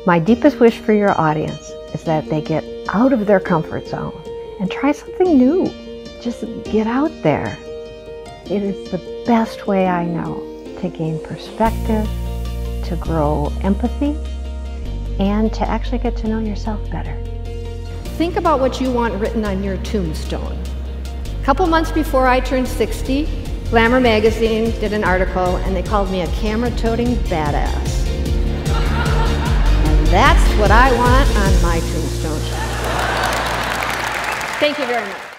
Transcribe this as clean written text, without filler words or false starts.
My deepest wish for your audience is that they get out of their comfort zone and try something new. Just get out there. It is the best way I know to gain perspective, to grow empathy, and to actually get to know yourself better. Think about what you want written on your tombstone. A couple months before I turned 60, Glamour magazine did an article and they called me a camera-toting badass. And that's what I want on my tombstone. Thank you very much.